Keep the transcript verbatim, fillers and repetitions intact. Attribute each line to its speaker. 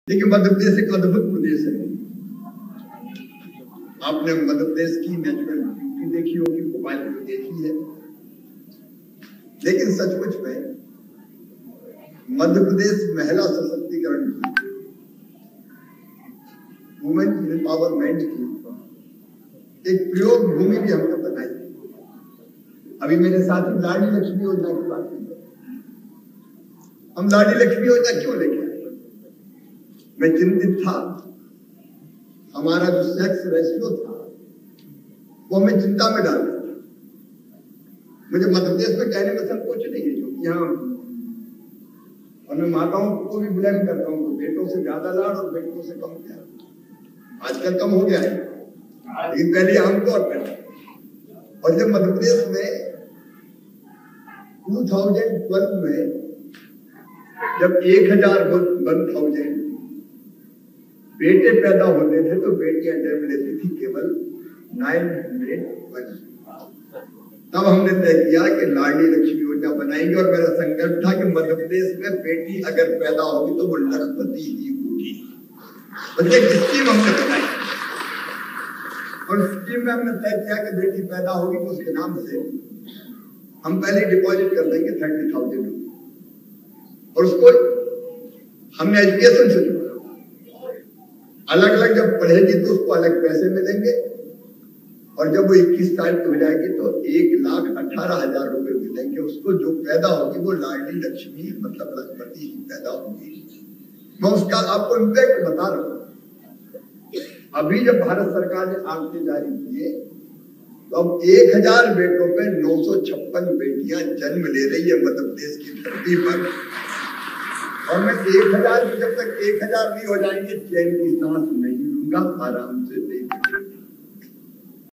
Speaker 1: देखिए, मध्य प्रदेश एक अद्भुत प्रदेश है। आपने मध्य प्रदेश की नेचुरल ब्यूटी देखी होगी, मोबाइल में देखी है, लेकिन सचमुच में मध्य प्रदेश महिला सशक्तिकरण की, वुमेन एम्पावरमेंट की एक प्रयोग भूमि भी हमने बनाई। अभी मेरे साथ ही लाडली लक्ष्मी योजना की बात की। हम लाडली लक्ष्मी योजना क्यों लेके आए? मैं चिंतित था, हमारा जो सेक्स रेशियो था वो हमें चिंता में डाल दिया। मुझे मध्य प्रदेश में कहने में संकोच नहीं है, क्योंकि यहाँ और मैं माताओं को भी ब्लेम करता हूँ, बेटों से ज्यादा लाड़ और बेटों से कम प्यार। आजकल कम हो गया है, लेकिन पहले आमतौर पर। और जब मध्य प्रदेश में दो हज़ार बारह में जब एक हजार वन थाउजेंड बेटे पैदा होते थे तो बेटियां जन्म लेती थी केवल नाइन हंड्रेड वन। तब हमने तय किया कि लाडली लक्ष्मी योजना बनाएंगे, और मेरा संकल्प था कि मध्य प्रदेश में बेटी अगर पैदा होगी तो वो लखपति ही होगी। और एक स्कीम हमने बनाई, और स्कीम में हमने तय किया कि बेटी पैदा होगी तो उसके नाम से हम पहले डिपॉजिट कर देंगे थर्टी थाउजेंड रुपीज, और उसको हमने एजुकेशन से जोड़ा। अलग अलग जब पढ़ेगी तो उसको अलग पैसे मिलेंगे, और जब वो इक्कीस साल की हो जाएगी तो एक लाख अठारह हजार रुपए मिलेंगे उसको। जो पैदा होगी वो लाडली लक्ष्मी मतलब लखपति ही पैदा होगी। मैं उसका आपको इम्पैक्ट बता रहा हूँ। अभी जब भारत सरकार ने आंकड़े जारी किए तो अब एक हजार बेटों पे नौ सौ छप्पन बेटियां जन्म ले रही है मध्य प्रदेश की धरती पर। और मैं एक हजार जब तक एक हजार नहीं हो जाएंगे चैन की सांस नहीं लूंगा, आराम से